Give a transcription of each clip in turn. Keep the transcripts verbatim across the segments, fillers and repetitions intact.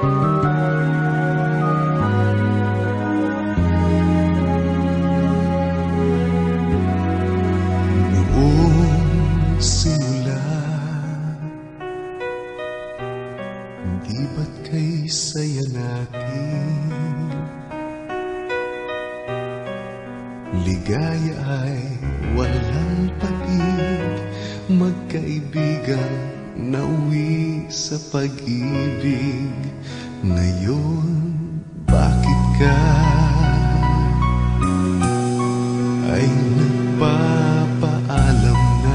Di ba't kay saya natin? Ligaya ay walang pag-ibig, magkaibigan nauwi sa pag-ibig. Ngayon, bakit ka ay nagpapaalam na?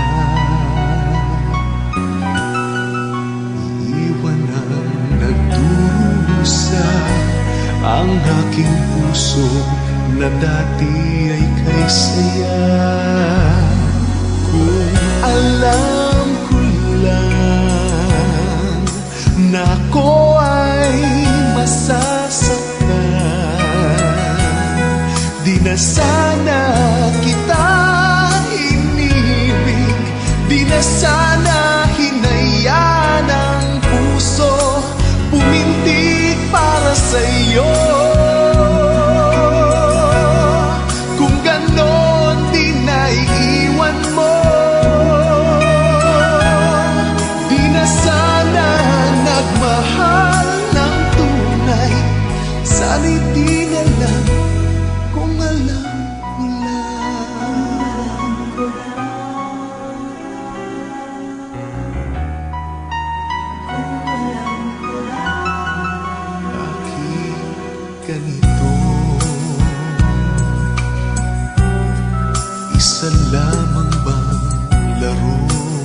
Iiwan ang nagdurusa ang aking puso na dati ay kay saya. Kung alam ko lang na ako ay masasaktan, di na sana kita inibig, di na sana hinayaan ang puso pumintig para sa'yo. Sana'y di na lang kung alam ko lang. Bakit ganito? Isa lamang bang laro?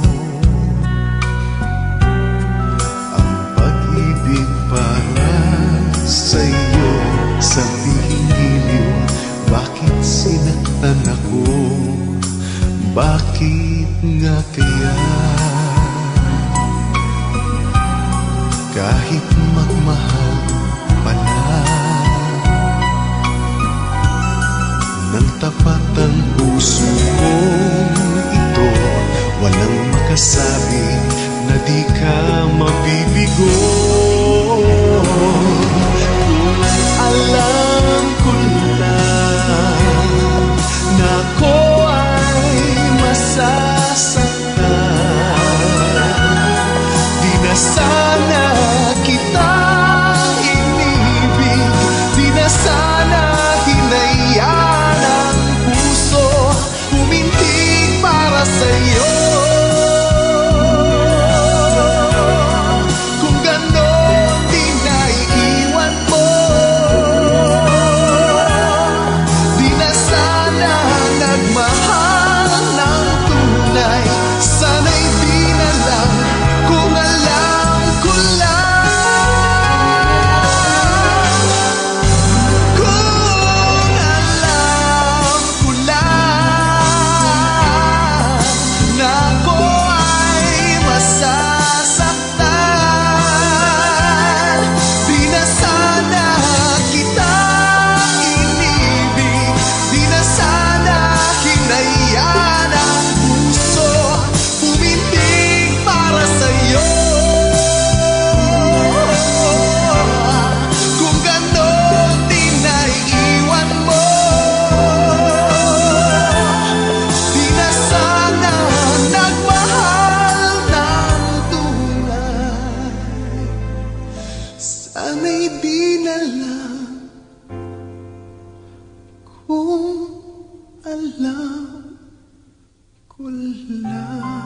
Ang pag-ibig para sa'yo sa pihingiliw, bakit sinaktan ako? Bakit nga kaya kahit magmahal pala ng tapat ang puso kong ito, walang makasabi na di ka mabibigo. Alam ko lang na ako ay masasaktan, di na sana kita inibig, di na sana hinayaan ang puso pumintig para sa'yo. Sana'y di na lang kung alam ko lang.